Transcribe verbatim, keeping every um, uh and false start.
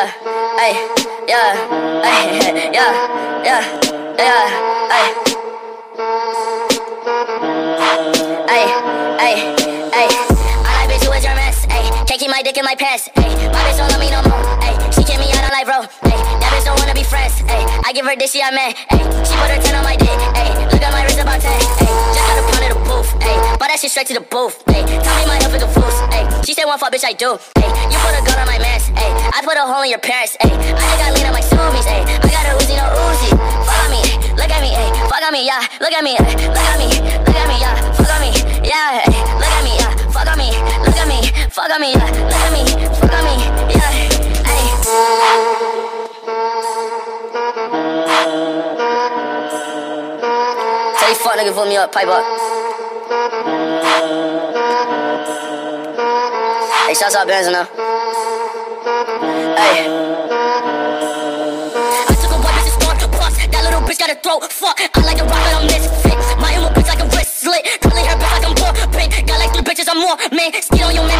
yeah, ay, yeah, ay, yeah, yeah, yeah, ay, ay, ay, ay. I like bitch who is your mess, ay. Can't keep my dick in my pants, ay. My bitch don't love me no more, ay. She kick me out on life, bro, ay. That bitch don't wanna be friends, ay. I give her this, she I'm mad, ay. She put her ten on my dick, ay. Look at my wrist about ten, ay. Just got a pound of the booth, ay. Bought that shit straight to the booth, ay. Tell me my health is a fool, ay. She said one fuck, bitch, I do, ay. You put a gun on my mans, ay. I put a hole in your parents, ay. I just got lean on my zoomies, ay. I got a Uzi, no Uzi. Fuck on me, ay. Look at me, ay. Fuck on me, yeah. Look at me, ay. Look at me, look at me, yeah. Fuck on me, yeah. Ay. Look at me, yeah. Fuck on me, look at me, fuck on me, yeah. Look at me, fuck on me, yeah. Ay. Tell you fuck nigga, put me up, pipe up. Hey, shouts out Benz now. Hey. I took a white bitch and started to bust. That little bitch got a throat, fuck. I like to rock, but I'm misfit. My emo bitch like a wrist slit. Curly hair bitch like I'm poor, bitch. Got like three bitches, I'm more, man. Skin on your man.